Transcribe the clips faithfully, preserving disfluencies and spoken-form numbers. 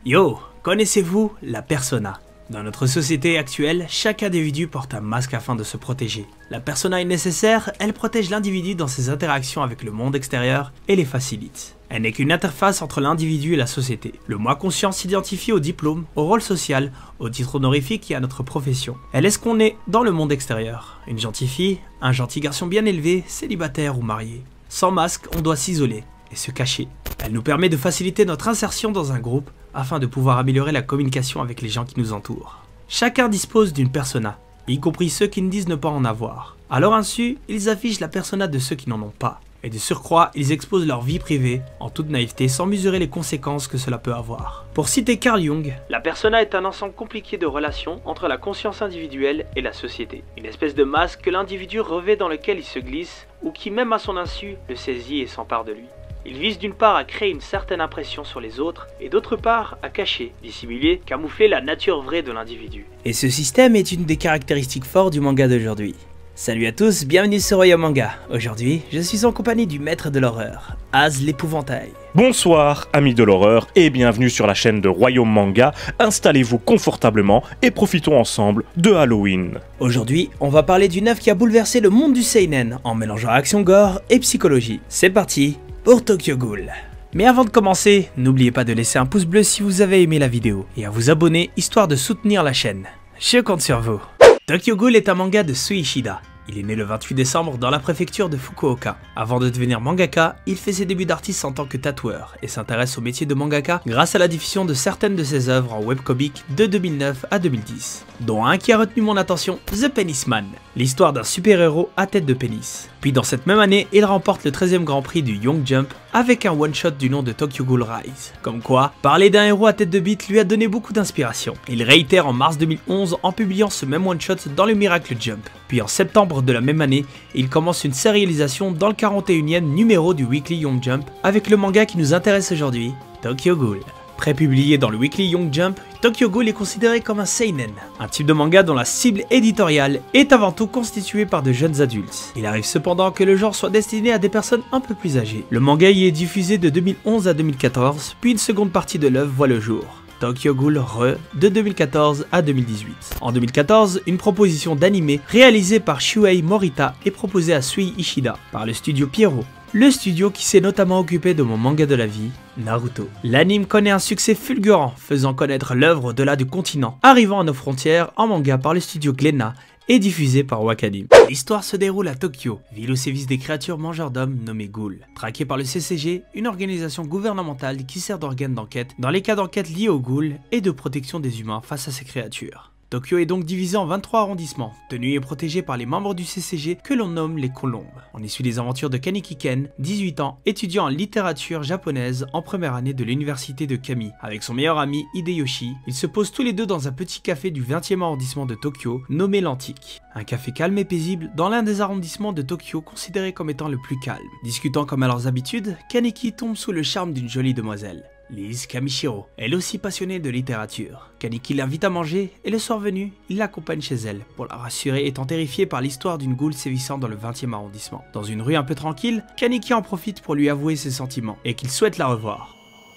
Yo, connaissez-vous la persona? Dans notre société actuelle, chaque individu porte un masque afin de se protéger. La persona est nécessaire, elle protège l'individu dans ses interactions avec le monde extérieur et les facilite. Elle n'est qu'une interface entre l'individu et la société. Le moi conscient s'identifie au diplôme, au rôle social, au titre honorifique et à notre profession. Elle est ce qu'on est dans le monde extérieur. Une gentille fille, un gentil garçon bien élevé, célibataire ou marié. Sans masque, on doit s'isoler et se cacher. Elle nous permet de faciliter notre insertion dans un groupe afin de pouvoir améliorer la communication avec les gens qui nous entourent. Chacun dispose d'une persona, y compris ceux qui ne disent ne pas en avoir. À leur insu, ils affichent la persona de ceux qui n'en ont pas. Et de surcroît, ils exposent leur vie privée en toute naïveté sans mesurer les conséquences que cela peut avoir. Pour citer Carl Jung, la persona est un ensemble compliqué de relations entre la conscience individuelle et la société. Une espèce de masque que l'individu revêt dans lequel il se glisse ou qui même à son insu le saisit et s'empare de lui. Il vise d'une part à créer une certaine impression sur les autres et d'autre part à cacher, dissimuler, camoufler la nature vraie de l'individu. Et ce système est une des caractéristiques fortes du manga d'aujourd'hui. Salut à tous, bienvenue sur Royaume Manga. Aujourd'hui, je suis en compagnie du maître de l'horreur, Az l'épouvantail. Bonsoir amis de l'horreur et bienvenue sur la chaîne de Royaume Manga. Installez-vous confortablement et profitons ensemble de Halloween. Aujourd'hui, on va parler d'une œuvre qui a bouleversé le monde du seinen en mélangeant action gore et psychologie. C'est parti pour Tokyo Ghoul. Mais avant de commencer, n'oubliez pas de laisser un pouce bleu si vous avez aimé la vidéo et à vous abonner histoire de soutenir la chaîne. Je compte sur vous. Tokyo Ghoul est un manga de Sui Ishida. Il est né le vingt-huit décembre dans la préfecture de Fukuoka. Avant de devenir mangaka, il fait ses débuts d'artiste en tant que tatoueur et s'intéresse au métier de mangaka grâce à la diffusion de certaines de ses œuvres en webcomic de deux mille neuf à deux mille dix, dont un qui a retenu mon attention, The Penisman, l'histoire d'un super-héros à tête de pénis. Puis dans cette même année, il remporte le treizième Grand Prix du Young Jump avec un one-shot du nom de Tokyo Ghoul Rise. Comme quoi, parler d'un héros à tête de bite lui a donné beaucoup d'inspiration. Il réitère en mars deux mille onze en publiant ce même one-shot dans le Miracle Jump. Puis en septembre de la même année, il commence une sérialisation dans le quarante et unième numéro du Weekly Young Jump avec le manga qui nous intéresse aujourd'hui, Tokyo Ghoul. Pré-publié dans le Weekly Young Jump, Tokyo Ghoul est considéré comme un seinen, un type de manga dont la cible éditoriale est avant tout constituée par de jeunes adultes. Il arrive cependant que le genre soit destiné à des personnes un peu plus âgées. Le manga y est diffusé de deux mille onze à deux mille quatorze, puis une seconde partie de l'œuvre voit le jour. Tokyo Ghoul Re de deux mille quatorze à deux mille dix-huit. En deux mille quatorze, une proposition d'anime réalisée par Shuei Morita est proposée à Sui Ishida par le studio Pierrot, le studio qui s'est notamment occupé de mon manga de la vie, Naruto. L'anime connaît un succès fulgurant, faisant connaître l'œuvre au-delà du continent, arrivant à nos frontières en manga par le studio Glénat et diffusé par Wakanim. L'histoire se déroule à Tokyo, ville où sévissent des créatures mangeurs d'hommes nommées ghouls. Traquées par le C C G, une organisation gouvernementale qui sert d'organe d'enquête dans les cas d'enquête liés aux ghouls et de protection des humains face à ces créatures. Tokyo est donc divisé en vingt-trois arrondissements, tenus et protégés par les membres du C C G que l'on nomme les Colombes. On y suit les aventures de Kaneki Ken, dix-huit ans, étudiant en littérature japonaise en première année de l'université de Kami. Avec son meilleur ami Hideyoshi, ils se posent tous les deux dans un petit café du vingtième arrondissement de Tokyo, nommé l'Antique. Un café calme et paisible dans l'un des arrondissements de Tokyo considéré comme étant le plus calme. Discutant comme à leurs habitudes, Kaneki tombe sous le charme d'une jolie demoiselle, Lise Kamishiro, elle aussi passionnée de littérature. Kaneki l'invite à manger et le soir venu, il l'accompagne chez elle pour la rassurer étant terrifié par l'histoire d'une ghoul sévissant dans le vingtième arrondissement. Dans une rue un peu tranquille, Kaneki en profite pour lui avouer ses sentiments et qu'il souhaite la revoir.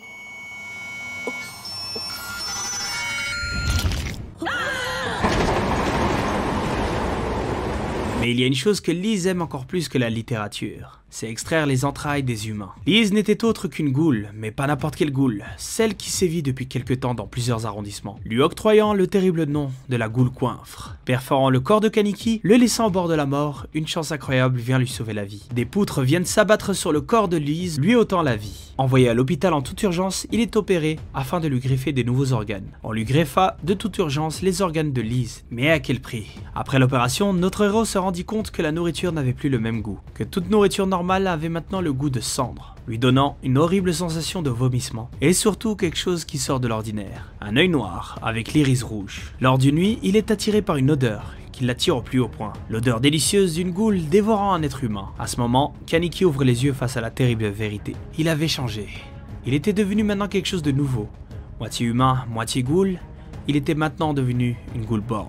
Mais il y a une chose que Lise aime encore plus que la littérature, c'est extraire les entrailles des humains. Lise n'était autre qu'une ghoul, mais pas n'importe quelle ghoul, celle qui sévit depuis quelque temps dans plusieurs arrondissements, lui octroyant le terrible nom de la ghoul coinfre. Perforant le corps de Kaneki, le laissant au bord de la mort, une chance incroyable vient lui sauver la vie. Des poutres viennent s'abattre sur le corps de Lise, lui ôtant la vie. Envoyé à l'hôpital en toute urgence, il est opéré afin de lui greffer des nouveaux organes. On lui greffa de toute urgence les organes de Lise, mais à quel prix? Après l'opération, notre héros se rendit compte que la nourriture n'avait plus le même goût, que toute nourriture normale avait maintenant le goût de cendre, lui donnant une horrible sensation de vomissement, et surtout quelque chose qui sort de l'ordinaire, un œil noir avec l'iris rouge. Lors d'une nuit, il est attiré par une odeur qui l'attire au plus haut point, l'odeur délicieuse d'une ghoul dévorant un être humain. À ce moment, Kaneki ouvre les yeux face à la terrible vérité. Il avait changé, il était devenu maintenant quelque chose de nouveau, moitié humain, moitié ghoul, il était maintenant devenu une ghoul borgne.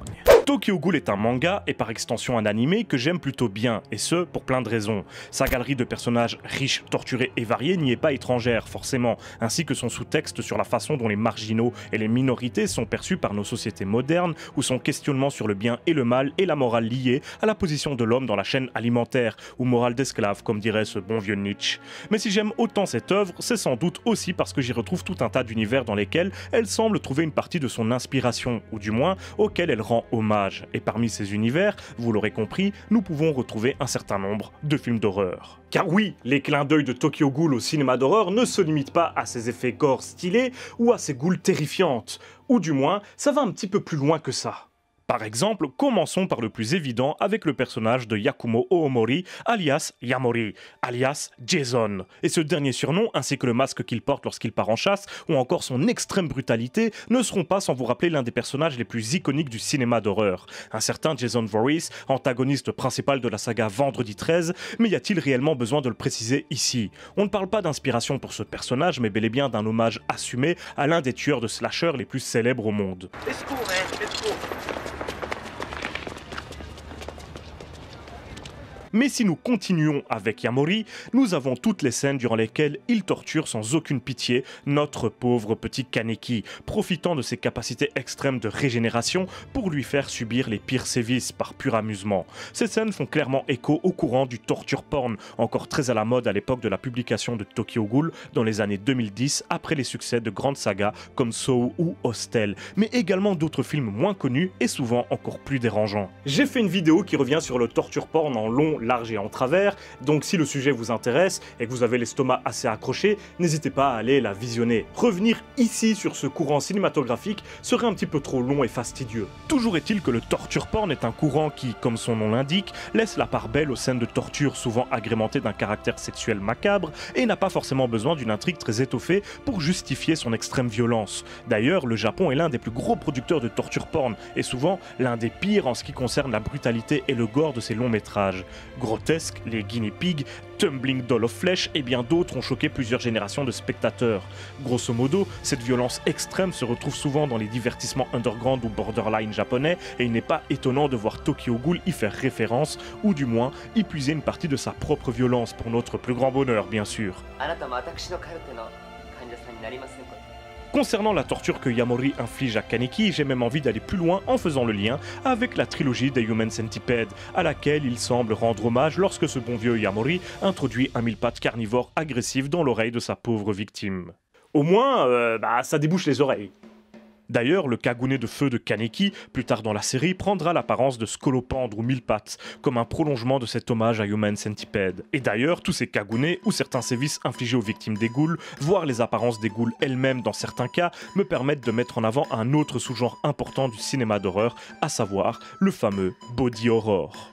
Tokyo Ghoul est un manga et par extension un animé que j'aime plutôt bien, et ce pour plein de raisons. Sa galerie de personnages riches, torturés et variés n'y est pas étrangère, forcément, ainsi que son sous-texte sur la façon dont les marginaux et les minorités sont perçus par nos sociétés modernes, ou son questionnement sur le bien et le mal et la morale liée à la position de l'homme dans la chaîne alimentaire, ou morale d'esclave, comme dirait ce bon vieux Nietzsche. Mais si j'aime autant cette œuvre, c'est sans doute aussi parce que j'y retrouve tout un tas d'univers dans lesquels elle semble trouver une partie de son inspiration, ou du moins auquel elle rend hommage. Et parmi ces univers, vous l'aurez compris, nous pouvons retrouver un certain nombre de films d'horreur. Car oui, les clins d'œil de Tokyo Ghoul au cinéma d'horreur ne se limitent pas à ses effets gore stylés ou à ses ghouls terrifiantes. Ou du moins, ça va un petit peu plus loin que ça. Par exemple, commençons par le plus évident avec le personnage de Yakumo Oomori, alias Yamori, alias Jason. Et ce dernier surnom, ainsi que le masque qu'il porte lorsqu'il part en chasse, ou encore son extrême brutalité, ne seront pas sans vous rappeler l'un des personnages les plus iconiques du cinéma d'horreur. Un certain Jason Voorhees, antagoniste principal de la saga Vendredi treize, mais y a-t-il réellement besoin de le préciser ici? On ne parle pas d'inspiration pour ce personnage, mais bel et bien d'un hommage assumé à l'un des tueurs de slasher les plus célèbres au monde. It's cool, man. It's cool. Mais si nous continuons avec Yamori, nous avons toutes les scènes durant lesquelles il torture sans aucune pitié notre pauvre petit Kaneki, profitant de ses capacités extrêmes de régénération pour lui faire subir les pires sévices par pur amusement. Ces scènes font clairement écho au courant du torture porn, encore très à la mode à l'époque de la publication de Tokyo Ghoul dans les années deux mille dix, après les succès de grandes sagas comme Saw ou Hostel, mais également d'autres films moins connus et souvent encore plus dérangeants. J'ai fait une vidéo qui revient sur le torture porn en long, large et en travers, donc si le sujet vous intéresse et que vous avez l'estomac assez accroché, n'hésitez pas à aller la visionner. Revenir ici sur ce courant cinématographique serait un petit peu trop long et fastidieux. Toujours est-il que le torture porn est un courant qui, comme son nom l'indique, laisse la part belle aux scènes de torture souvent agrémentées d'un caractère sexuel macabre et n'a pas forcément besoin d'une intrigue très étoffée pour justifier son extrême violence. D'ailleurs, le Japon est l'un des plus gros producteurs de torture porn et souvent l'un des pires en ce qui concerne la brutalité et le gore de ses longs métrages. Grotesques, les guinea pigs, Tumbling Doll of Flesh et bien d'autres ont choqué plusieurs générations de spectateurs. Grosso modo, cette violence extrême se retrouve souvent dans les divertissements underground ou borderline japonais et il n'est pas étonnant de voir Tokyo Ghoul y faire référence, ou du moins y puiser une partie de sa propre violence pour notre plus grand bonheur bien sûr. Concernant la torture que Yamori inflige à Kaneki, j'ai même envie d'aller plus loin en faisant le lien avec la trilogie des Human Centipede, à laquelle il semble rendre hommage lorsque ce bon vieux Yamori introduit un mille-pattes carnivore agressif dans l'oreille de sa pauvre victime. Au moins, euh, bah, ça débouche les oreilles. D'ailleurs, le Kagune de feu de Kaneki, plus tard dans la série, prendra l'apparence de scolopendre ou mille-pattes, comme un prolongement de cet hommage à Human Centipede. Et d'ailleurs, tous ces Kagune, ou certains sévices infligés aux victimes des ghouls, voire les apparences des ghouls elles-mêmes dans certains cas, me permettent de mettre en avant un autre sous-genre important du cinéma d'horreur, à savoir le fameux body horror.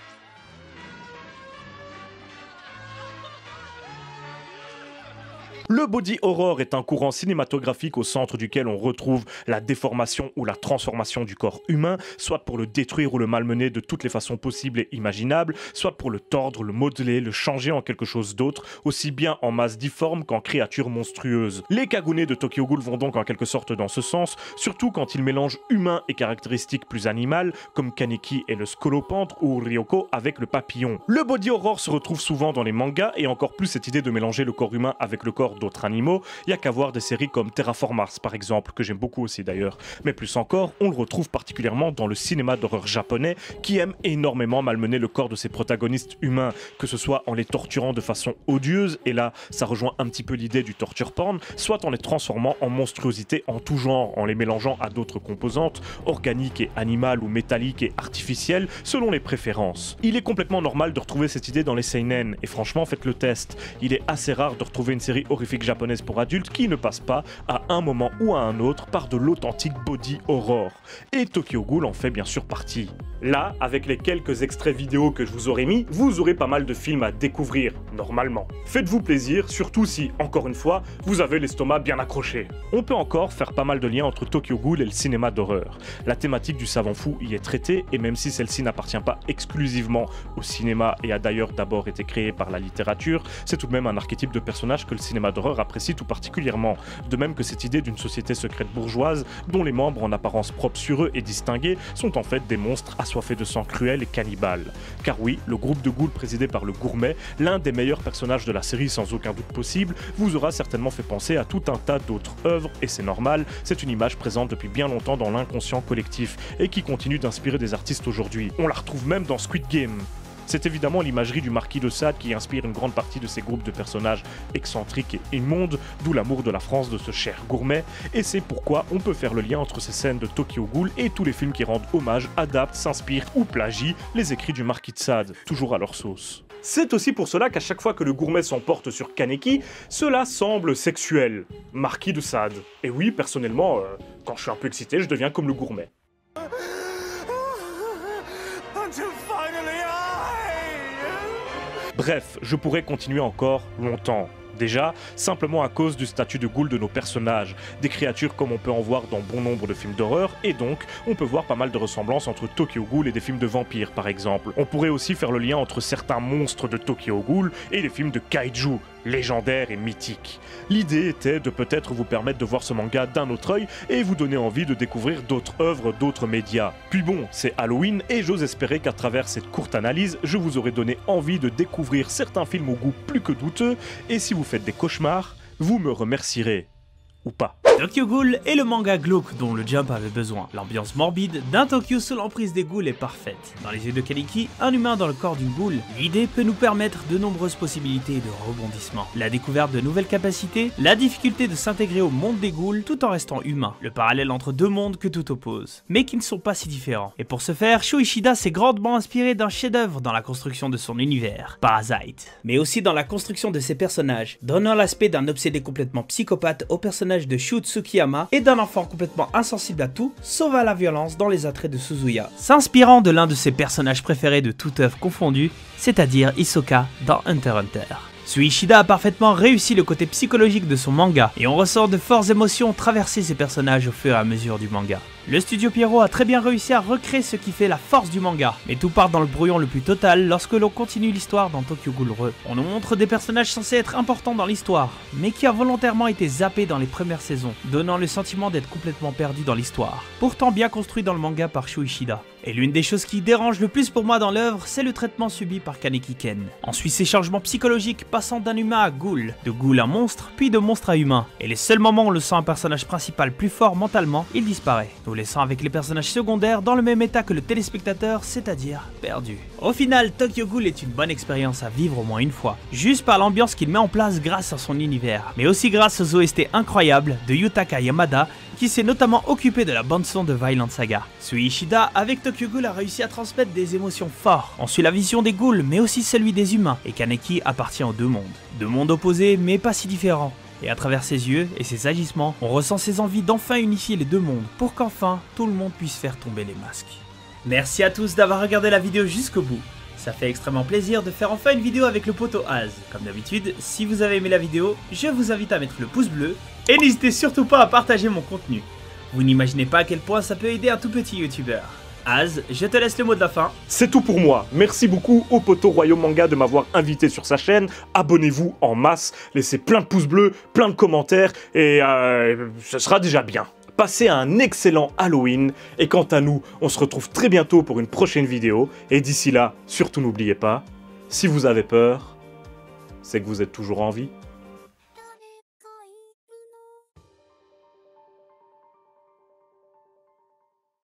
Le body horror est un courant cinématographique au centre duquel on retrouve la déformation ou la transformation du corps humain, soit pour le détruire ou le malmener de toutes les façons possibles et imaginables, soit pour le tordre, le modeler, le changer en quelque chose d'autre, aussi bien en masse difforme qu'en créature monstrueuse. Les Kagune de Tokyo Ghoul vont donc en quelque sorte dans ce sens, surtout quand ils mélangent humain et caractéristiques plus animales, comme Kaneki et le scolopendre ou Ryoko avec le papillon. Le body horror se retrouve souvent dans les mangas et encore plus cette idée de mélanger le corps humain avec le corps d'autres animaux, il y a qu'à voir des séries comme Terraform Mars par exemple, que j'aime beaucoup aussi d'ailleurs. Mais plus encore, on le retrouve particulièrement dans le cinéma d'horreur japonais qui aime énormément malmener le corps de ses protagonistes humains, que ce soit en les torturant de façon odieuse, et là ça rejoint un petit peu l'idée du torture porn, soit en les transformant en monstruosités en tout genre, en les mélangeant à d'autres composantes, organiques et animales ou métalliques et artificielles, selon les préférences. Il est complètement normal de retrouver cette idée dans les seinen, et franchement faites le test, il est assez rare de retrouver une série horrifique japonaise pour adultes qui ne passe pas à un moment ou à un autre par de l'authentique body horror. Et Tokyo Ghoul en fait bien sûr partie. Là, avec les quelques extraits vidéo que je vous aurais mis, vous aurez pas mal de films à découvrir, normalement. Faites-vous plaisir, surtout si, encore une fois, vous avez l'estomac bien accroché. On peut encore faire pas mal de liens entre Tokyo Ghoul et le cinéma d'horreur. La thématique du savant fou y est traitée, et même si celle-ci n'appartient pas exclusivement au cinéma et a d'ailleurs d'abord été créée par la littérature, c'est tout de même un archétype de personnage que le cinéma d'horreur apprécie tout particulièrement. De même que cette idée d'une société secrète bourgeoise, dont les membres en apparence propres sur eux et distingués, sont en fait des monstres assoiffés de sang cruel et cannibales. Car oui, le groupe de ghouls présidé par le Gourmet, l'un des meilleurs personnages de la série sans aucun doute possible, vous aura certainement fait penser à tout un tas d'autres œuvres, et c'est normal, c'est une image présente depuis bien longtemps dans l'inconscient collectif, et qui continue d'inspirer des artistes aujourd'hui. On la retrouve même dans Squid Game. C'est évidemment l'imagerie du Marquis de Sade qui inspire une grande partie de ces groupes de personnages excentriques et immondes, d'où l'amour de la France de ce cher Gourmet, et c'est pourquoi on peut faire le lien entre ces scènes de Tokyo Ghoul et tous les films qui rendent hommage, adaptent, s'inspirent ou plagient les écrits du Marquis de Sade, toujours à leur sauce. C'est aussi pour cela qu'à chaque fois que le Gourmet s'emporte sur Kaneki, cela semble sexuel. Marquis de Sade. Et oui, personnellement, euh, quand je suis un peu excité, je deviens comme le Gourmet. Bref, je pourrais continuer encore longtemps. Déjà, simplement à cause du statut de ghoul de nos personnages, des créatures comme on peut en voir dans bon nombre de films d'horreur, et donc on peut voir pas mal de ressemblances entre Tokyo Ghoul et des films de vampires par exemple. On pourrait aussi faire le lien entre certains monstres de Tokyo Ghoul et les films de kaiju, légendaires et mythiques. L'idée était de peut-être vous permettre de voir ce manga d'un autre œil et vous donner envie de découvrir d'autres œuvres, d'autres médias. Puis bon, c'est Halloween et j'ose espérer qu'à travers cette courte analyse, je vous aurai donné envie de découvrir certains films au goût plus que douteux, et si vous faites des cauchemars, vous me remercierez. Ou pas. Tokyo Ghoul est le manga glauque dont le Jump avait besoin. L'ambiance morbide d'un Tokyo sous l'emprise des ghouls est parfaite. Dans les yeux de Kaneki, un humain dans le corps d'une ghoul, l'idée peut nous permettre de nombreuses possibilités de rebondissement. La découverte de nouvelles capacités, la difficulté de s'intégrer au monde des ghouls tout en restant humain. Le parallèle entre deux mondes que tout oppose, mais qui ne sont pas si différents. Et pour ce faire, Shuo Ishida s'est grandement inspiré d'un chef-d'œuvre dans la construction de son univers, Parasite. Mais aussi dans la construction de ses personnages, donnant l'aspect d'un obsédé complètement psychopathe au personnage de Shu Tsukiyama et d'un enfant complètement insensible à tout, sauf à la violence dans les attraits de Suzuya, s'inspirant de l'un de ses personnages préférés de toute œuvre confondue, c'est-à-dire Hisoka dans Hunter x Hunter. Suishida a parfaitement réussi le côté psychologique de son manga, et on ressent de fortes émotions traverser ses personnages au fur et à mesure du manga. Le studio Pierrot a très bien réussi à recréer ce qui fait la force du manga, mais tout part dans le brouillon le plus total lorsque l'on continue l'histoire dans Tokyo Ghoul Re. On nous montre des personnages censés être importants dans l'histoire, mais qui a volontairement été zappé dans les premières saisons, donnant le sentiment d'être complètement perdu dans l'histoire, pourtant bien construit dans le manga par Shuo Ishida. Et l'une des choses qui dérange le plus pour moi dans l'œuvre, c'est le traitement subi par Kaneki Ken. On suit ces changements psychologiques passant d'un humain à ghoul, de ghoul à monstre, puis de monstre à humain. Et les seuls moments où on le sent un personnage principal plus fort mentalement, il disparaît, nous laissant avec les personnages secondaires dans le même état que le téléspectateur, c'est-à-dire perdu. Au final, Tokyo Ghoul est une bonne expérience à vivre au moins une fois, juste par l'ambiance qu'il met en place grâce à son univers, mais aussi grâce aux O S T incroyables de Yutaka Yamada, qui s'est notamment occupé de la bande-son de Violent Saga. Sui Ishida, avec Tokyo Ghoul, a réussi à transmettre des émotions fortes. On suit la vision des ghouls, mais aussi celui des humains, et Kaneki appartient aux deux mondes. Deux mondes opposés, mais pas si différents. Et à travers ses yeux et ses agissements, on ressent ses envies d'enfin unifier les deux mondes, pour qu'enfin, tout le monde puisse faire tomber les masques. Merci à tous d'avoir regardé la vidéo jusqu'au bout. Ça fait extrêmement plaisir de faire enfin une vidéo avec le poteau Az. Comme d'habitude, si vous avez aimé la vidéo, je vous invite à mettre le pouce bleu et n'hésitez surtout pas à partager mon contenu. Vous n'imaginez pas à quel point ça peut aider un tout petit youtubeur. Az, je te laisse le mot de la fin. C'est tout pour moi. Merci beaucoup au poteau Royaume Manga de m'avoir invité sur sa chaîne. Abonnez-vous en masse, laissez plein de pouces bleus, plein de commentaires et euh, ce sera déjà bien. Passez un excellent Halloween, et quant à nous, on se retrouve très bientôt pour une prochaine vidéo, et d'ici là, surtout n'oubliez pas, si vous avez peur, c'est que vous êtes toujours en vie.